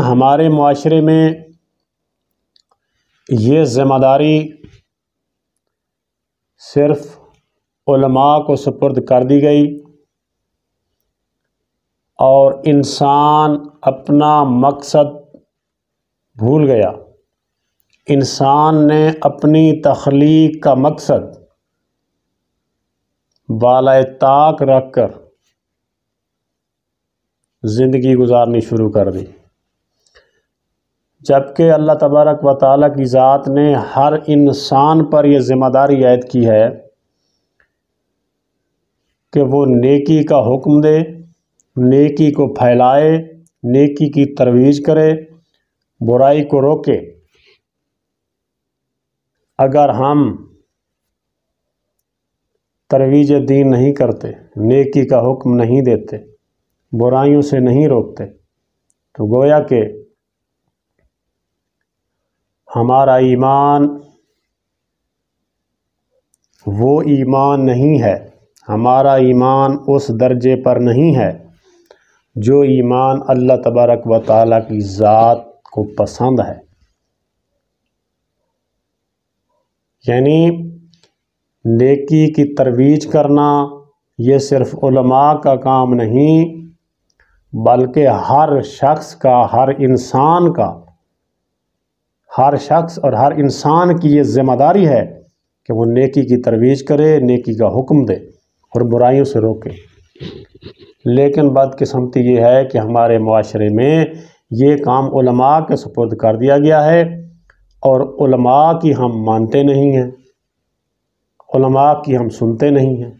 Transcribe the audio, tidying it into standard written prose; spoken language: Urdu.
ہمارے معاشرے میں یہ ذمہ داری صرف علماء کو سپرد کر دی گئی اور انسان اپنا مقصد بھول گیا۔ انسان نے اپنی تخلیق کا مقصد بالائے طاق رکھ کر زندگی گزارنی شروع کر دی، جبکہ اللہ تبارک و تعالیٰ کی ذات نے ہر انسان پر یہ ذمہ داری عائد کی ہے کہ وہ نیکی کا حکم دے، نیکی کو پھیلائے، نیکی کی ترویج کرے، برائی کو روکے۔ اگر ہم ترویج دین نہیں کرتے، نیکی کا حکم نہیں دیتے، برائیوں سے نہیں روکتے، تو گویا کہ ہمارا ایمان وہ ایمان نہیں ہے، ہمارا ایمان اس درجے پر نہیں ہے جو ایمان اللہ تبارک و تعالیٰ کی ذات کو پسند ہے۔ یعنی نیکی کی ترویج کرنا یہ صرف علماء کا کام نہیں، بلکہ ہر شخص کا، ہر انسان کا، ہر شخص اور ہر انسان کی یہ ذمہ داری ہے کہ وہ نیکی کی ترویج کرے، نیکی کا حکم دے اور برائیوں سے روکے۔ لیکن بدقسمتی یہ ہے کہ ہمارے معاشرے میں یہ کام علماء کے سپرد کر دیا گیا ہے اور علماء کی ہم مانتے نہیں ہیں، علماء کی ہم سنتے نہیں ہیں۔